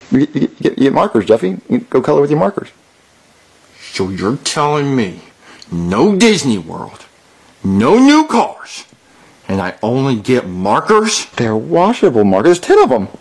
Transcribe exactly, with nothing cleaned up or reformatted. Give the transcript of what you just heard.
You get, you get, you get markers, Jeffy. You go color with your markers. So you're telling me no Disney World, no new cars, and I only get markers? They're washable markers. There's ten of them.